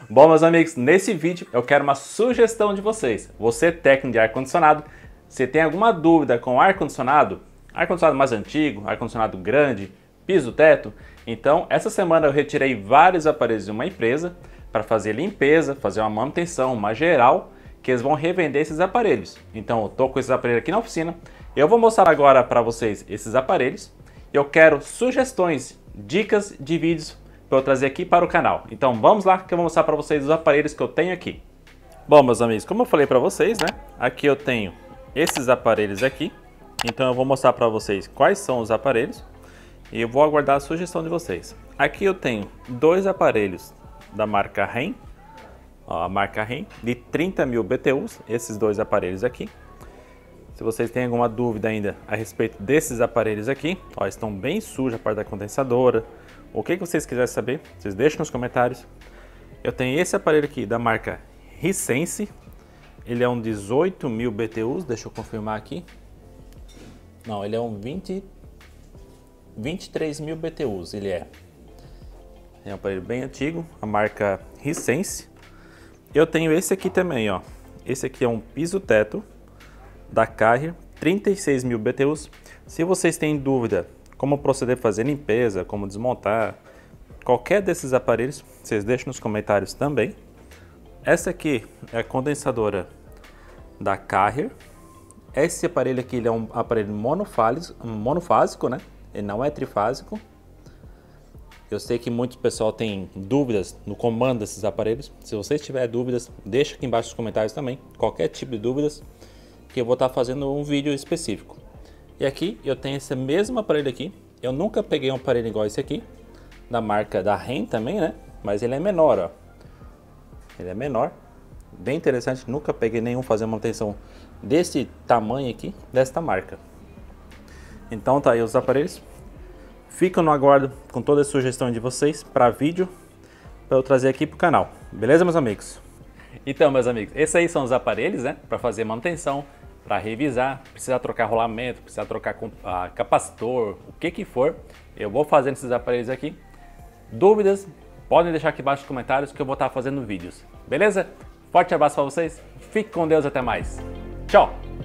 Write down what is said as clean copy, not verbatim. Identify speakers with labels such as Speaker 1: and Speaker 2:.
Speaker 1: Bom, meus amigos, nesse vídeo eu quero uma sugestão de vocês. Você técnico de ar-condicionado, se tem alguma dúvida com ar-condicionado mais antigo, ar-condicionado grande, piso-teto, então essa semana eu retirei vários aparelhos de uma empresa para fazer limpeza, fazer uma manutenção, uma geral, que eles vão revender esses aparelhos. Então eu tô com esses aparelhos aqui na oficina, eu vou mostrar agora para vocês esses aparelhos. Eu quero sugestões, dicas de vídeos para eu trazer aqui para o canal. Então vamos lá que eu vou mostrar para vocês os aparelhos que eu tenho aqui. Bom, meus amigos, como eu falei para vocês, né? Aqui eu tenho esses aparelhos aqui. Então eu vou mostrar para vocês quais são os aparelhos e eu vou aguardar a sugestão de vocês. Aqui eu tenho dois aparelhos da marca REM, a marca REM de 30.000 BTUs, esses dois aparelhos aqui. Se vocês têm alguma dúvida ainda a respeito desses aparelhos aqui, ó, estão bem sujos a parte da condensadora. O que vocês quiserem saber, vocês deixem nos comentários. Eu tenho esse aparelho aqui da marca Hisense. Ele é um 18.000 BTUs, deixa eu confirmar aqui. Não, ele é um 23.000 BTUs, ele é. É um aparelho bem antigo, a marca Hisense. Eu tenho esse aqui também, ó. Esse aqui é um piso-teto da Carrier, 36.000 BTUs. Se vocês têm dúvida como proceder a fazer limpeza, como desmontar, qualquer desses aparelhos, vocês deixam nos comentários também. Essa aqui é a condensadora da Carrier. Esse aparelho aqui ele é um aparelho monofásico, né? Ele não é trifásico. Eu sei que muitos pessoal tem dúvidas no comando desses aparelhos. Se vocês tiverem dúvidas, deixa aqui embaixo nos comentários também. Qualquer tipo de dúvidas, que eu vou estar fazendo um vídeo específico. E aqui eu tenho esse mesmo aparelho aqui. Eu nunca peguei um aparelho igual esse aqui, da marca da REM também, né? Mas ele é menor, ó. Ele é menor, bem interessante. Nunca peguei nenhum fazer manutenção desse tamanho aqui, desta marca. Então tá aí os aparelhos. Fico no aguardo com toda a sugestão de vocês para vídeo, para eu trazer aqui para o canal. Beleza, meus amigos? Então, meus amigos, esses aí são os aparelhos, né? Para fazer manutenção, para revisar, precisar trocar rolamento, precisar trocar capacitor, o que for, eu vou fazendo esses aparelhos aqui. Dúvidas, podem deixar aqui embaixo nos comentários que eu vou estar fazendo vídeos. Beleza? Forte abraço para vocês, fique com Deus, até mais. Tchau!